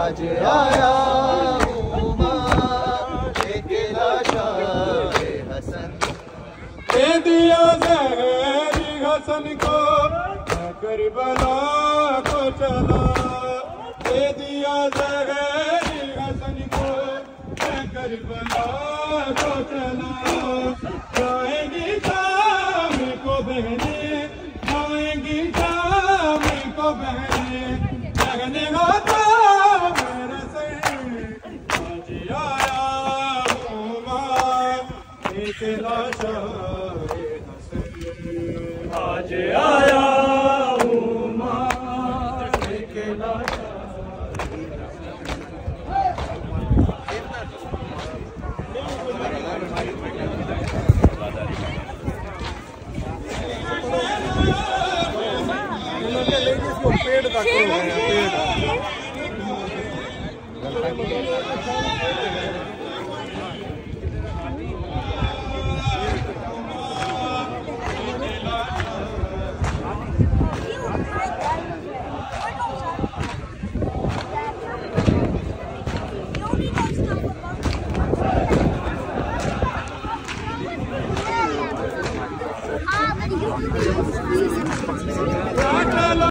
आज आया हूँ माँ लेके लाशाए हसन। दे दिया ज़हर हसन को करबला को चला, दे दिया ज़हर हसन को करबला को चला। जाएंगी शाम को बहने, जाएंगी शाम को बहने, बहने गाता मेरा सर। आज आया हूँ माँ लेके लाशाए हसन। आज आया हूँ माँ लेके लाशाए पेड़ तक पेड़